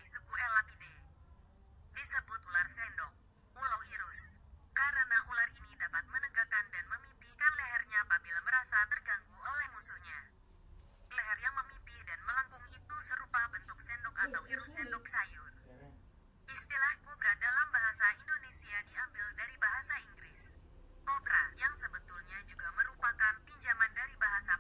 dari suku Elapidae. Disebut ular sendok, Uloirus, karena ular ini dapat menegakkan dan memipihkan lehernya apabila merasa terganggu oleh musuhnya. Leher yang memipih dan melengkung itu serupa bentuk sendok atau irus sendok sayur. Istilah kobra dalam bahasa Indonesia diambil dari bahasa Inggris. Cobra, yang sebetulnya juga merupakan pinjaman dari bahasa